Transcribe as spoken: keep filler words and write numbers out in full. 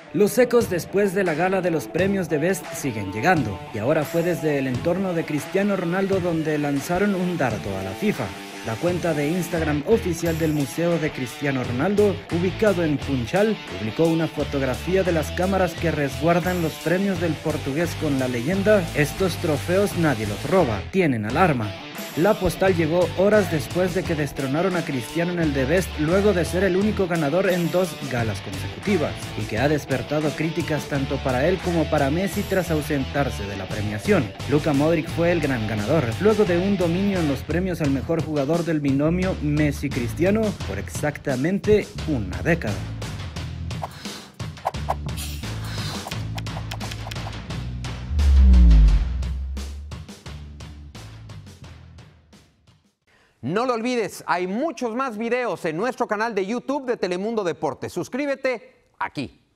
Los ecos después de la gala de los premios de Best siguen llegando, y ahora fue desde el entorno de Cristiano Ronaldo donde lanzaron un dardo a la FIFA. La cuenta de Instagram oficial del Museo de Cristiano Ronaldo, ubicado en Funchal, publicó una fotografía de las cámaras que resguardan los premios del portugués con la leyenda: "Estos trofeos nadie los roba, tienen alarma". La postal llegó horas después de que destronaron a Cristiano en el The Best, luego de ser el único ganador en dos galas consecutivas, y que ha despertado críticas tanto para él como para Messi tras ausentarse de la premiación. Luka Modric fue el gran ganador, luego de un dominio en los premios al mejor jugador del binomio Messi-Cristiano por exactamente una década. No lo olvides, hay muchos más videos en nuestro canal de YouTube de Telemundo Deportes. Suscríbete aquí.